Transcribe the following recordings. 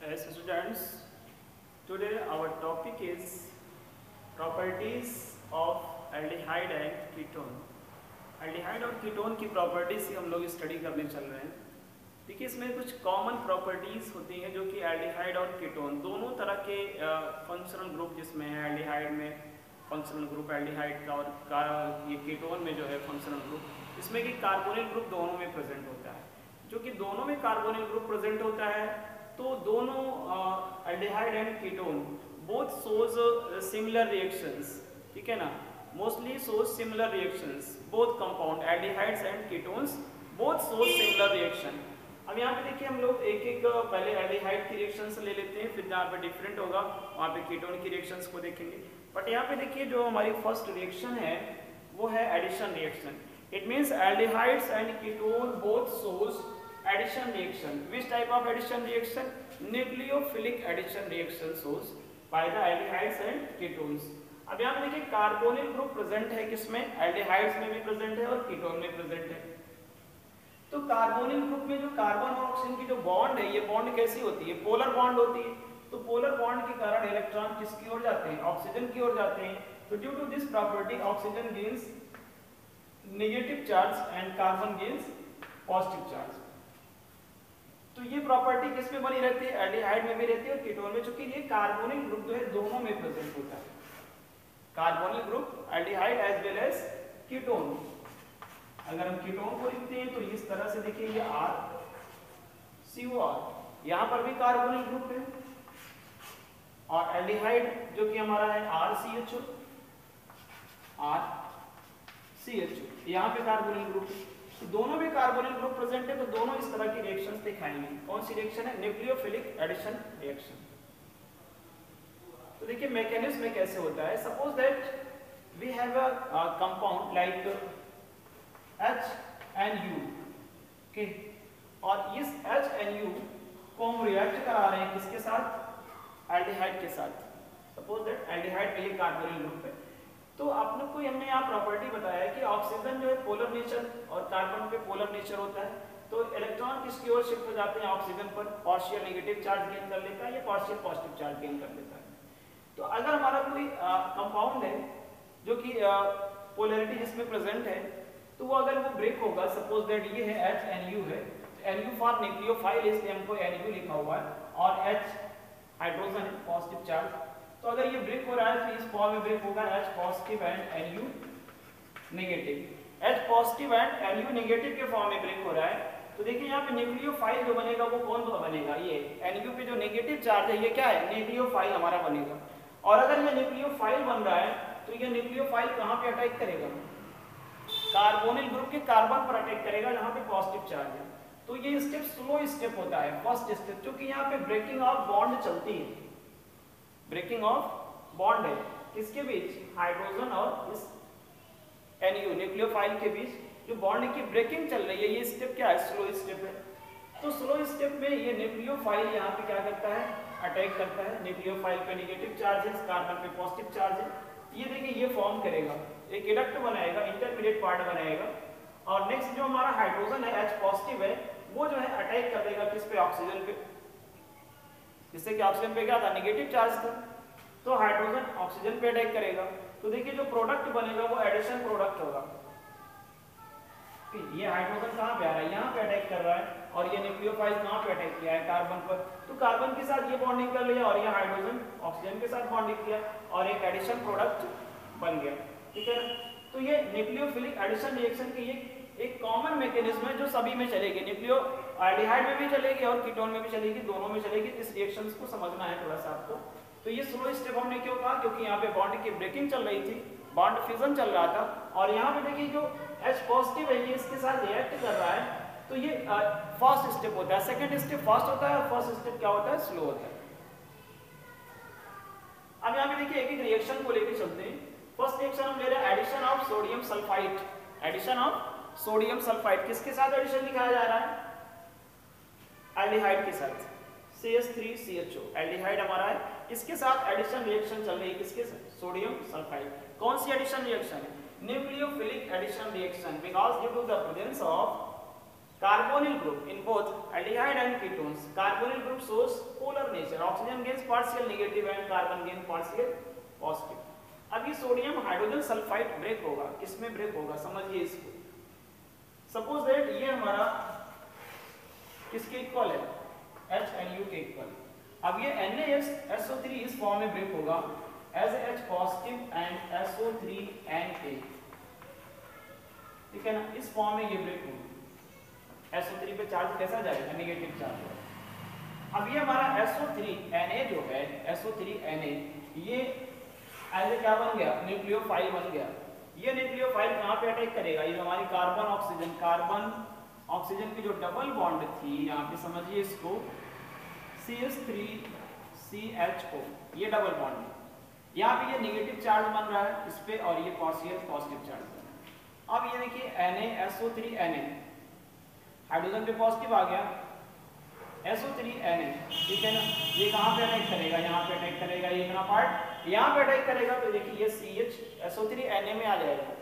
Yes, students, today our topic is properties of aldehyde and ketone. aldehyde और ketone की properties ही हम लोग स्टडी करने चल रहे हैं। देखिए, इसमें कुछ कॉमन प्रॉपर्टीज होती हैं जो कि एल्डिहाइड और कीटोन दोनों तरह के फंक्शनल ग्रुप जिसमें है। एल्डिहाइड में फंक्शनल ग्रुप एल्डिहाइड का और ये कीटोन में जो है फंक्शनल ग्रुप, इसमें कि कार्बोनिल ग्रुप दोनों में प्रेजेंट होता है। जो कि दोनों में कार्बोनिल ग्रुप प्रेजेंट होता है तो दोनों aldehyde and ketone both shows similar reactions, ठीक है ना, mostly shows similar reactions. Both compound aldehydes and ketones both shows similar reaction. अब यहाँ पे देखिए, हम लोग एक एक पहले एल्डिहाइड की रिएक्शंस ले लेते हैं, फिर जहाँ पे डिफरेंट होगा वहाँ पे कीटोन की रिएक्शंस को देखेंगे। बट यहाँ पे देखिए, जो हमारी फर्स्ट रिएक्शन है वो है addition reaction. It means aldehydes and ketone both shows addition reaction. Which type of addition reaction? Nucleophilic addition reaction shows by the aldehydes and ketones. अब यहाँ पे देखिए, कार्बोनिल ग्रुप प्रेजेंट है किसमें? एल्डिहाइड्स में भी प्रेजेंट है और कीटोन में प्रेजेंट है। तो कार्बोनिल ग्रुप में जो कार्बन और ऑक्सीजन की जो बॉन्ड है, ये बॉन्ड कैसी होती है? पोलर बॉन्ड होती है। तो पोलर बॉन्ड के कारण इलेक्ट्रॉन किसकी ओर जाते हैं? ऑक्सीजन की ओर जाते हैं। तो due to this property oxygen gains negative charge and carbon gains positive charge. तो ये प्रॉपर्टी किस में बनी रहती है? एल्डिहाइड में भी रहती है और कीटोन में, चूंकि ये कार्बोनिल ग्रुप जो है दोनों में प्रेजेंट होता है। Carbonyl group aldehyde as well as ketone. अगर हम कीटोन को लिखते हैं तो इस तरह से देखिए, ये RCOR, यहां पर भी कार्बोनिल ग्रुप है। और एल्डिहाइड जो कि हमारा है RCHO, यहां पे कार्बोनिल ग्रुप है। तो दोनों में कार्बोनिल ग्रुप प्रेजेंट है, तो दोनों इस तरह की रिएक्शंस दिखाएंगे। कौन सी रिएक्शन है? Nucleophilic addition reaction. तो देखिए, मैकेनिज्म में कैसे होता है। Suppose that we have a compound like HNU, okay, और इस HNU को हम रिएक्ट करा रहे हैं किसके साथ? एल्डिहाइड के साथ। सपोज दैट एल्डिहाइड पे कार्बोनिल ग्रुप है। तो आप लोग को हमने यहाँ प्रॉपर्टी बताया है कि ऑक्सीजन जो है पोलर नेचर और कार्बन पे पोलर नेचर होता है। तो इलेक्ट्रॉन किसकी ओर शिफ्ट हो जाते हैं? ऑक्सीजन पर। पार्शियल नेगेटिव चार्ज गेन कर लेता है या पार्शियल पॉजिटिव चार्ज गेन कर लेता है। तो अगर हमारा कोई कंपाउंड है जो कि पोलैरिटी जिसमें प्रेजेंट है, तो वो अगर वो ब्रेक होगा, सपोज दैट ये है HNU है, NU फॉर न्यूक्लियोफाइल, इसलिए हमको NU लिखा हुआ है, और H हाइड्रोजन है, पॉजिटिव चार्ज। तो अगर ये ब्रेक हो रहा है तो इस फॉर्म में ब्रेक होगा H positive and NU negative. H positive and NU negative के फॉर्म में ब्रेक हो रहा है। तो देखिए, यहाँ पे न्यूक्लियोफाइल जो बनेगा वो कौन बनेगा? ये NU पे जो नेगेटिव चार्ज है ये क्या है? न्यूक्लियोफाइल हमारा बनेगा। और अगर ये न्यूक्लियोफाइल बन रहा है तो ये न्यूक्लियोफाइल कहाँ पे अटैक करेगा? कार्बोनिल ग्रुप के कार्बन पर अटैक करेगा जहाँ पे पॉजिटिव चार्ज है। तो ये स्टेप स्लो स्टेप होता है, फर्स्ट स्टेप, क्योंकि यहाँ पे ब्रेकिंग ऑफ बॉन्ड चलती है। ब्रेकिंग ऑफ बॉन्ड है किसके बीच? हाइड्रोजन और इस NU न्यूक्लियोफाइल के बीच जो बॉन्ड की ब्रेकिंग चल रही है। ये स्टेप क्या है? स्लो स्टेप है। तो स्लो स्टेप में ये न्यूक्लियोफाइल यहाँ पे क्या करता है? अटैक करता है। न्यूक्लियोफाइल पे नेगेटिव चार्ज है, कार्बन पे पॉजिटिव चार्ज है। ये देखिए, ये फॉर्म करेगा, एक एडक्ट बनाएगा, इंटरमीडिएट पार्ट बनाएगा। और नेक्स्ट जो हमारा हाइड्रोजन है H पॉजिटिव है, वो जो है अटैक कर देगा किस पे? ऑक्सीजन पे। जिससे कि ऑक्सीजन पे क्या था? नेगेटिव चार्ज था। तो हाइड्रोजन ऑक्सीजन पे अटैक करेगा। तो देखिए, जो प्रोडक्ट बनेगा वो एडिशन प्रोडक्ट होगा। ये हाइड्रोजन कहाँ पे आ रहा है? यहाँ पे अटैक कर रहा है। और ये न्यूक्लियोफाइल कहाँ पे अटैक किया है? कार्बन पर। तो कार्बन के साथ ये बॉन्डिंग कर लिया और ये हाइड्रोजन ऑक्सीजन के साथ बॉन्डिंग किया और एक एडिशन प्रोडक्ट बन गया, ठीक है। तो ये न्यूक्लियोफिलिक एडिशन रिएक्शन की एक कॉमन मैकेनिज्म है जो सभी में चलेगी। न्यूक्लियो एल्डिहाइड में भी चलेगी और कीटोन में भी चलेगी, दोनों में चलेगी। इस रिएक्शंस को समझना है थोड़ा सा आपको। तो ये स्लो स्टेप हमने क्यों कहा? क्योंकि यहाँ पे बॉन्ड की ब्रेकिंग चल रही थी, बॉन्ड फ्यूजन चल रहा था। और यहाँ पे देखिए, जो H पॉजिटिव है ये इसके साथ रिएक्ट कर रहा है। तो ये फर्स्ट स्टेप होता है। सेकंड स्टेप फास्ट होता है और फर्स्ट स्टेप क्या होता है? स्लो होता है। अब यहाँ पे देखिए, एक एक रिएक्शन को लेकर चलते हैं। फर्स्ट रिएक्शन हम ले रहे हैं addition of sodium sulphide. Addition of sodium sulphide किसके साथ एडिशन दिखाया जा रहा है? एल्डिहाइड के साथ, CH3CHO एल्डिहाइड हमारा है, इसके साथ एडिशन रिएक्शन चल रही है। किसके साथ? Sodium sulphide. कौन सी एडिशन रिएक्शन है? Nucleophilic addition reaction, because due to the presence of Carbonyl group in both aldehyde and ketones. Carbonyl group shows polar nature. Oxygen gains partial negative and carbon gain partial positive. अब ये sodium hydrogen sulphide break होगा, किसमें break होगा समझिए इसको. Suppose that ये हमारा किसके इक्वल है, HNU के इक्वल. अब ये NaSO3 इस फॉर्म में ब्रेक होगा as H positive and SO3Na. ठीक है ना, इस फॉर्म में ये ब्रेक होगा. SO3 पे चार्ज कैसा जाएगा, नेगेटिव चार्ज. अब ये हमारा SO3Na जो है, SO3Na ये ऐसे क्या बन गया, न्यूक्लियोफाइल बन गया. ये न्यूक्लियोफाइल कहाँ पे अटैक करेगा, ये हमारी कार्बन ऑक्सीजन की जो डबल बॉन्ड थी, यहाँ पे समझिए इसको CH3CHO, ये डबल बॉन्ड है. यहाँ पे ये नेगेटिव चार्ज बन रहा है इस पे और ये पार्शियल पॉजिटिव चार्ज बन रहा है. अब ये देखिए NaSO3Na हाइड्रोजन पे पॉजिटिव आ गया, SO3Na. ठीक है ना, ये कहाँ पे अटैक करेगा, यहाँ पे अटैक करेगा. ये इतना पार्ट यहाँ पे अटैक करेगा तो देखिए ये CHSO3Na में आ जाएगा,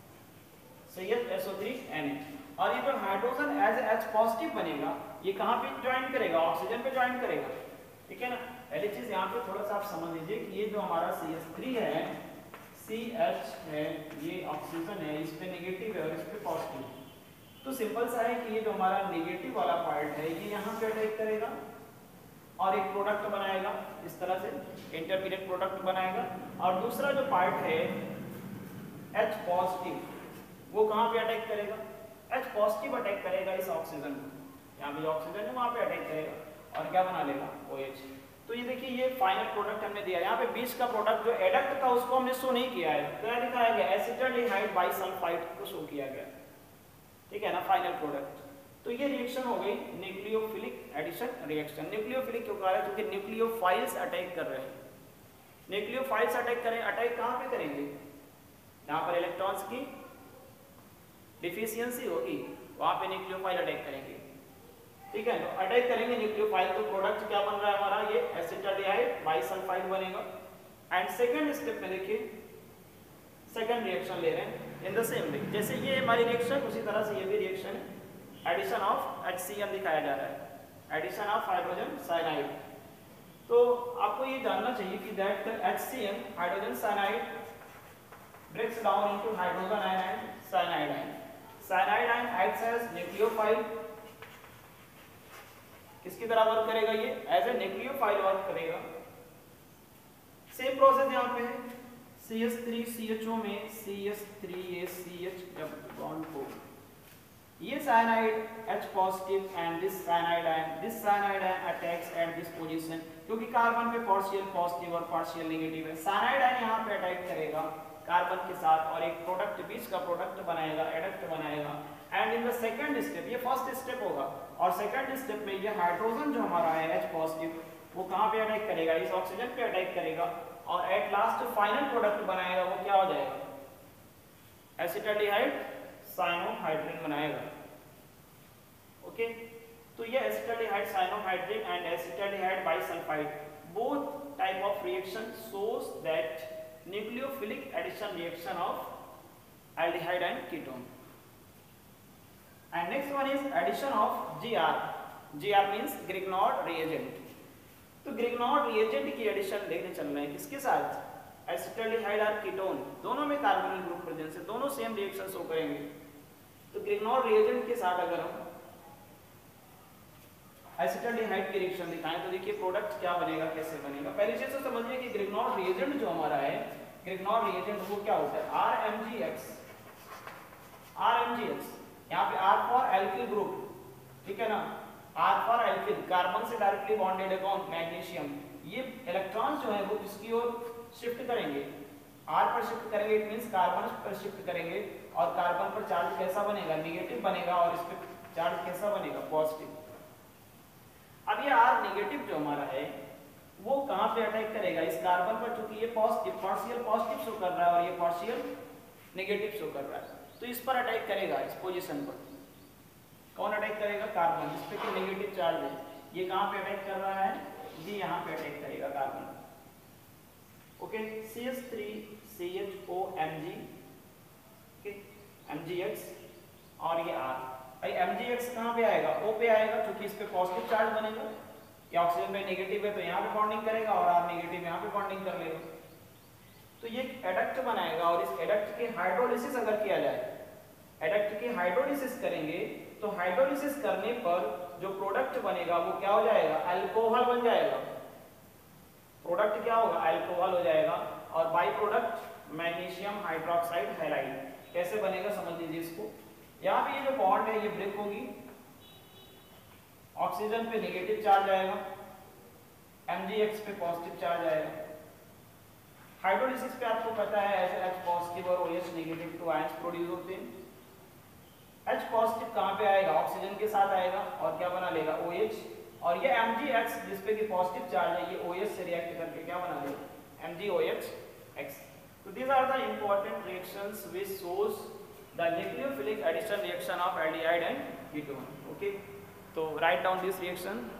CHSO3Na. और ये जो हाइड्रोजन एज H पॉजिटिव बनेगा ये कहाँ पे ज्वाइन करेगा, ऑक्सीजन पे ज्वाइन करेगा. ठीक है ना, पहली चीज यहाँ पे थोड़ा सा आप समझ लीजिए कि ये जो हमारा CH3 है, CH है, ये ऑक्सीजन है, इस पे नेगेटिव है और इस पे पॉजिटिव. तो सिंपल सा है कि ये जो हमारा नेगेटिव वाला पार्ट है ये यहाँ पे अटैक करेगा और एक प्रोडक्ट बनाएगा, इस तरह से इंटरमीडिएट प्रोडक्ट बनाएगा. और दूसरा जो पार्ट है H पॉजिटिव वो कहाँ पे अटैक करेगा, H पॉजिटिव अटैक करेगा इस ऑक्सीजन को. यहाँ पे जो ऑक्सीजन है वहाँ पे अटैक करेगा और क्या बना लेगा, OH. तो ये देखिए ये फाइनल प्रोडक्ट हमने दिया. यहाँ पे बीच का प्रोडक्ट जो एडक्ट था उसको हमने शो नहीं किया है, क्या दिखाया गया, एसिटाल्डिहाइड बाइसल्फाइड को शो किया गया. ठीक है ना, फाइनल प्रोडक्ट. तो ये रिएक्शन हो गई न्यूक्लियोफिलिक एडिशन रिएक्शन. न्यूक्लियोफिलिक क्यों कहा है, क्योंकि न्यूक्लियोफाइल्स अटैक कर रहे हैं. न्यूक्लियोफाइल्स अटैक करें, अटैक कहाँ पे करेंगे, जहाँ पर इलेक्ट्रॉन्स की डिफिशियंसी होगी वहाँ पे न्यूक्लियोफाइल अटैक करेंगे. ठीक है, तो अटैक करेंगे न्यूक्लियोफाइल तो प्रोडक्ट क्या बन रहा है हमारा, ये एसिटाल्डिहाइड बाइसल्फाइड बनेगा. एंड सेकेंड स्टेप में देखिए सेकेंड रिएक्शन ले रहे हैं इन द सेम वे. जैसे ये हमारी रिएक्शन उसी तरह से ये भी रिएक्शन है. एडिशन ऑफ HCl दिखाया जा रहा है, एडिशन ऑफ हाइड्रोजन साइनाइड. तो आपको ये जानना चाहिए कि that HCl hydrogen cyanide breaks down into hydrogen ion and cyanide ion. Cyanide ion acts as nucleophile. किसकी तरह वर्क करेगा, ये एज ए न्यूक्लियोफाइल वर्क करेगा. सेम प्रोसेस यहाँ पे है, CH3CHO में CH3CH डबल बॉन्ड हो, ये cyanide H positive and this cyanide ion attacks at this position, क्योंकि कार्बन पे पार्शियल पॉजिटिव और पार्शियल नेगेटिव है. cyanide ion यहाँ पे अटैक करेगा कार्बन के साथ और एक प्रोडक्ट बीच का प्रोडक्ट बनाएगा, एडक्ट बनाएगा. And in the second step, ये फर्स्ट स्टेप होगा और सेकंड स्टेप में ये हाइड्रोजन जो हमारा है H पॉजिटिव वो कहाँ पे अटैक करेगा, इस ऑक्सीजन पे अटैक करेगा और एट लास्ट फाइनल प्रोडक्ट बनाएगा, वो क्या हो जाएगा, एसिटाल्डिहाइड साइनोहाइड्रिन बनाएगा. ओके, तो ये acetaldehyde cyanohydrin and acetaldehyde bisulphide both type of reaction shows that nucleophilic addition reaction of aldehyde and ketone. And next one is addition of GR. GR means Grignard reagent. तो Grignard reagent की addition देखने चल रहे हैं किसके साथ, acetaldehyde और ketone, दोनों में कार्बोनिल ग्रुप प्रेजेंस है, दोनों सेम रिएक्शन शो करेंगे. तो Grignard reagent के साथ अगर हम एसिटाल्डिहाइड की रिएक्शन दिखाएं तो देखिए प्रोडक्ट क्या बनेगा, कैसे बनेगा. पहली चीज तो समझिए कि Grignard reagent जो हमारा है, Grignard reagent वो क्या होता है, RMGX. यहाँ पे R फॉर एल्किल ग्रुप. ठीक है ना, R फॉर एल्किल, कार्बन से डायरेक्टली बॉन्डेड है कौन, मैग्नीशियम. ये इलेक्ट्रॉन्स जो है वो किसकी ओर शिफ्ट करेंगे, R पर शिफ्ट करेंगे. इट मींस कार्बन पर शिफ्ट करेंगे और कार्बन पर चार्ज कैसा बनेगा, नेगेटिव बनेगा और इस पे चार्ज कैसा बनेगा, पॉजिटिव. अब ये R नेगेटिव जो हमारा है वो कहाँ पे अटैक करेगा, इस कार्बन पर, क्योंकि ये पॉजिटिव पार्शियल पॉजिटिव शो कर रहा है और ये पार्शियल नेगेटिव शो कर रहा है. तो इस पर अटैक करेगा, इस पोजीशन पर. कौन अटैक करेगा, कार्बन, इस पे नेगेटिव चार्ज है. ये कहाँ पे अटैक कर रहा है, ये यहाँ पे अटैक करेगा carbon. Okay, CH3CHO Mg, okay, MgX और ये R. भाई MgX कहाँ पे आएगा, O पे आएगा, क्योंकि इस पे पॉजिटिव चार्ज बनेगा, ये ऑक्सीजन पे नेगेटिव है तो यहाँ पे बॉन्डिंग करेगा और R नेगेटिव यहाँ पे बॉन्डिंग कर लेगा। तो ये एडक्ट बनाएगा और इस एडक्ट के हाइड्रोलिसिस अगर किया जाए, एडक्ट की हाइड्रोलिसिस करेंगे तो हाइड्रोलिसिस करने पर जो प्रोडक्ट बनेगा वो क्या हो जाएगा, अल्कोहल बन जाएगा। प्रोडक्ट क्या होगा, अल्कोहल हो जाएगा। और by product magnesium hydroxide halide. कैसे बनेगा समझ लीजिए इसको। यहाँ पे ये जो बॉन्ड है ये ब्रेक होगी, ऑक्सीजन पे नेगेटिव चार्ज आएगा, MgX पे पॉजिटिव चार्ज आएगा। हाइड्रोलिसिस पे आपको पता है H पॉजिटिव और OH negative two ions produce होते हैं। H पॉजिटिव कहाँ पे आएगा, ऑक्सीजन के साथ आएगा और क्या बना लेगा, OH। और ये MgX जिसपे कि पॉजिटिव चार्ज है ये OH से रिएक्ट करके क्या बना लेगा, MgOH(X). So these are the important reactions which shows the nucleophilic addition reaction of aldehyde and ketone. Okay, so write down this reaction.